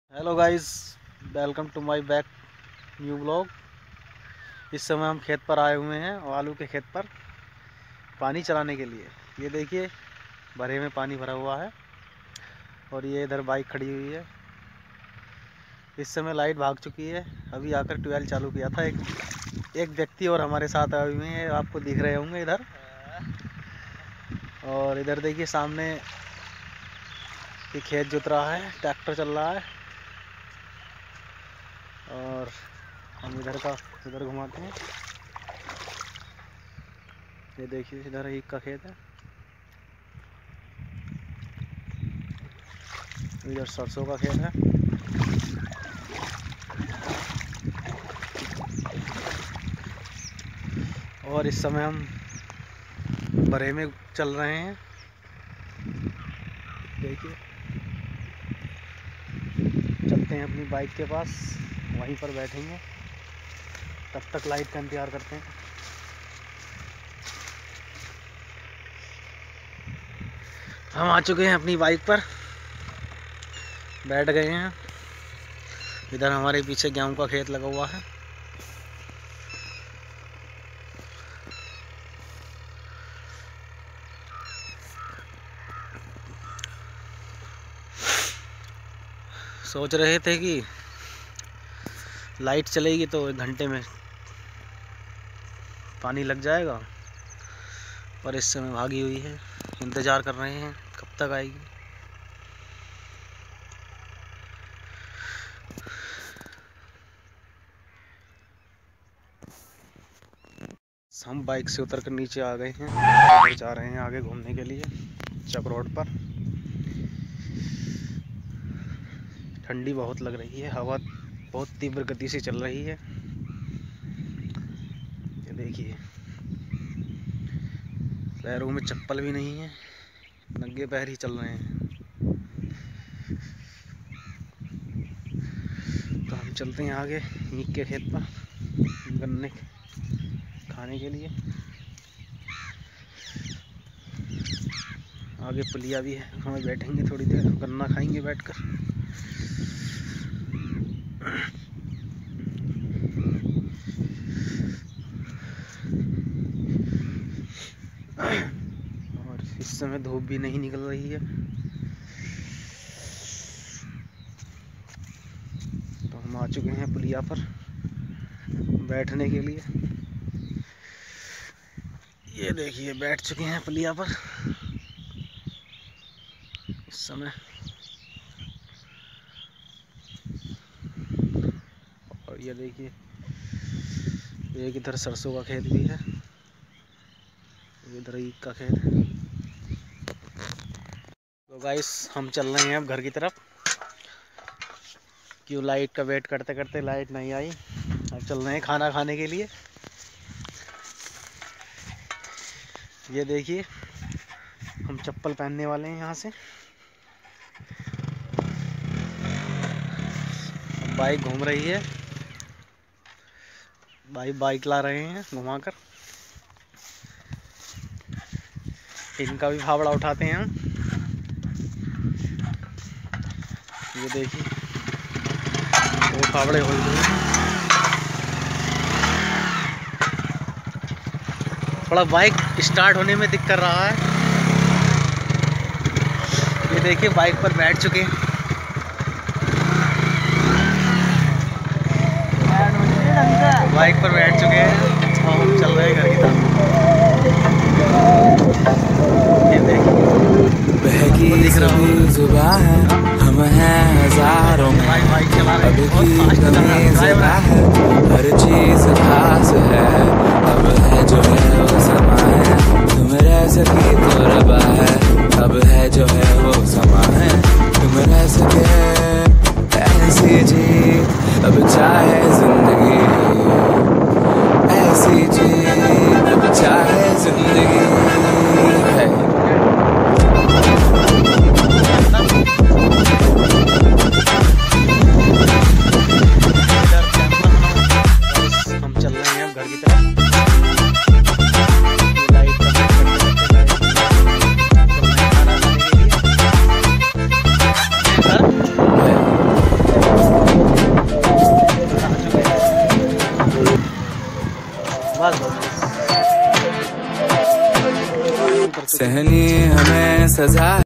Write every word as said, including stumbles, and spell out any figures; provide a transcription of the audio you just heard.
Hello guys, welcome to my back new blog. इस समय हम खेत पर आए हुए हैं और आलू के खेत पर पानी चलाने के लिए। ये देखिए भरे में पानी भरा हुआ है और ये इधर बाइक खड़ी हुई है। इस समय लाइट भाग चुकी है। अभी आकर ट्वेल्व चालू किया था। एक एक व्यक्ति और हमारे साथ आए हुए हैं, आपको दिख रहे होंगे इधर। और इधर देखिए सामने ये खेत जोत रहा है, ट्रैक्टर चल रहा है। और हम इधर का इधर घुमाते हैं। ये देखिए इधर एक का खेत है, इधर सरसों का खेत है। और इस समय हम बरे में चल रहे हैं। देखिए चलते हैं अपनी बाइक के पास, वहीं पर बैठेंगे, तब तक लाइट का इंतज़ार करते हैं। हम आ चुके हैं अपनी बाइक पर, बैठ गए हैं। इधर हमारे पीछे गेहूं का खेत लगा हुआ है। सोच रहे थे कि लाइट चलेगी तो एक घंटे में पानी लग जाएगा, पर इस समय भागी हुई है। इंतज़ार कर रहे हैं कब तक आएगी। हम बाइक से उतर कर नीचे आ गए हैं, जा रहे हैं आगे घूमने के लिए चक रोड पर। ठंडी बहुत लग रही है, हवा बहुत तीव्र गति से चल रही है। ये देखिए पैरों में चप्पल भी नहीं है, नंगे पैर ही चल रहे हैं। तो हम चलते हैं आगे ईख के खेत पर गन्ने खाने के लिए। आगे पुलिया भी है, हमें बैठेंगे थोड़ी देर, गन्ना खाएंगे बैठकर। और इस समय धूप भी नहीं निकल रही है, तो हम आ चुके हैं पुलिया पर बैठने के लिए। ये देखिए बैठ चुके हैं पुलिया पर इस समय। और ये देखिए एक इधर सरसों का खेत भी है, इधर ईख का खेत है। तो गाइस हम चल रहे हैं अब घर की तरफ, क्यों लाइट का वेट करते करते लाइट नहीं आई। अब चल रहे हैं खाना खाने के लिए। ये देखिए हम चप्पल पहनने वाले हैं यहाँ से। बाइक घूम रही है, भाई बाइक ला रहे हैं घुमाकर। इनका भी फावड़ा उठाते हैं हम। ये देखिए वो फावड़े हो गए। थोड़ा बाइक स्टार्ट होने में दिक्कत रहा है। ये देखिए बाइक पर बैठ चुके हैं। बाइक पर बैठ चुके हैं और हम चल रहे हैं घर की तरफ। ये देखिए दिख रहा जुबान है, हम हैं हजारों में, बाइक चला रहे अब हैं। की कमी ज़रा है, हर चीज खास है। अब है जो है वो समा है, तुम रह सके तो रबा है। अब है जो है वो समा है, तुम रह सके ऐसी जी। अब चाहे जिंदगी ऐसी जी, अब चाहे जिंदगी है। हम चल रहे हैं अब घर की तरफ। लाइट का खाना खाने के लिए। बस बस सहनी हमें सजा।